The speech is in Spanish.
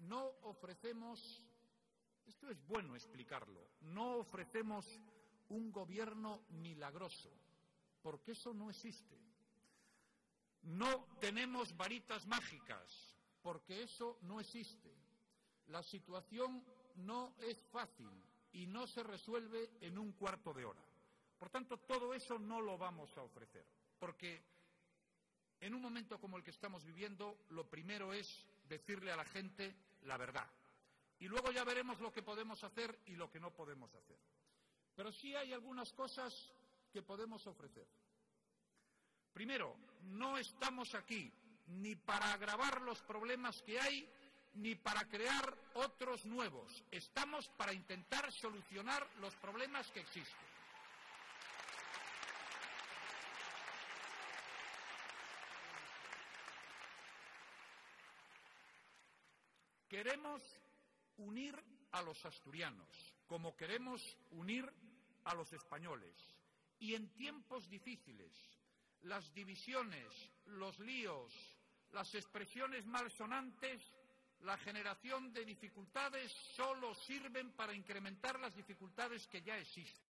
no ofrecemos, esto es bueno explicarlo, no ofrecemos un gobierno milagroso, porque eso no existe. No tenemos varitas mágicas, porque eso no existe. La situación no es fácil y no se resuelve en un cuarto de hora. Por tanto, todo eso no lo vamos a ofrecer, porque en un momento como el que estamos viviendo, lo primero es decirle a la gente la verdad. Y luego ya veremos lo que podemos hacer y lo que no podemos hacer. Pero sí hay algunas cosas que podemos ofrecer. Primero, no estamos aquí ni para agravar los problemas que hay, ni para crear otros nuevos. Estamos para intentar solucionar los problemas que existen. Queremos unir a los asturianos, como queremos unir a los españoles. Y en tiempos difíciles, las divisiones, los líos, las expresiones malsonantes, la generación de dificultades solo sirven para incrementar las dificultades que ya existen.